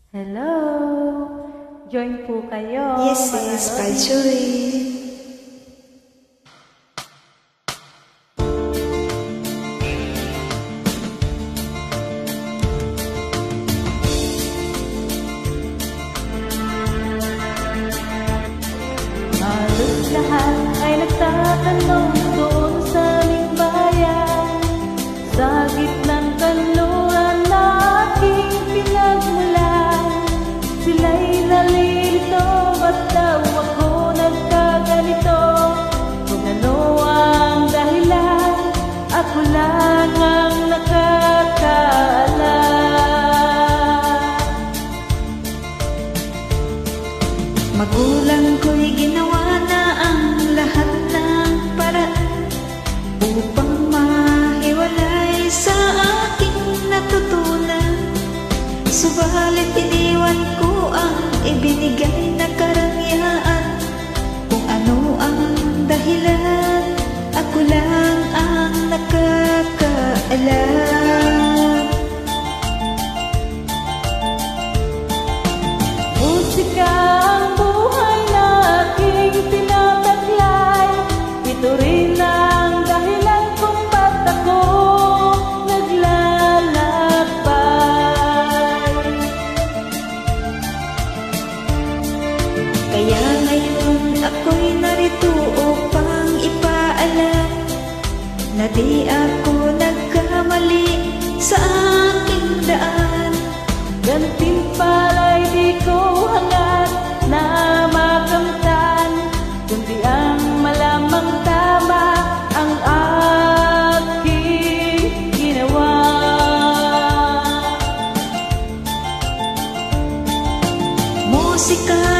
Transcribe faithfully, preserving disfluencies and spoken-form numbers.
Hello! Join po kayo. Yes, yes, Palchoy. Halos lahat ay nagtatanong doon sa aming bayan, sa gitnang kanluran na aking pinagmulan. Sila'y nalilito, ba't daw ako nagkaganito? Kung ano ang dahilan, ako lang ang nakakaalam. Magulang ko'y ginawa na ang lahat ng paraan upang mahiwalay sa aking natutunan. Subalit iniwan ko ang ibinigay na karangyaan. Kung ano ang dahilan, ako lang ang nakakaalam. Musika ang buhay na aking tinataglay. Ito rin ang dahilan kung ba't ako naglalakbay. Kaya ngayon ako'y narito upang ipaalam na di ako nagkamali sa aking daan. Gantimpala'y di ko hangad na makamtan, kundi ang malamang tama ang aking ginawa. Musika